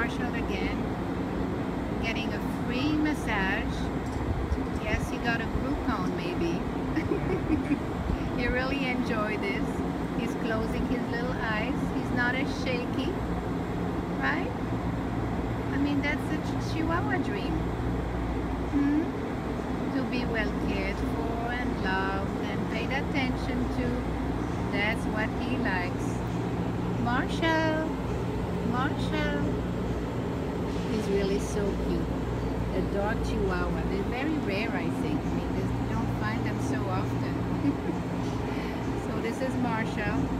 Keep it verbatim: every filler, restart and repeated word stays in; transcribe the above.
Marshall again, getting a free massage. Yes, he got a Groupon maybe. He really enjoyed this. He's closing his little eyes. He's not as shaky, right? I mean, that's a ch- Chihuahua dream. Hmm? To be well cared for and loved and paid attention to. That's what he likes. Marshall, Marshall. He's really so cute. A dog Chihuahua. They're very rare, I think. I mean, you don't find them so often. So this is Marshall.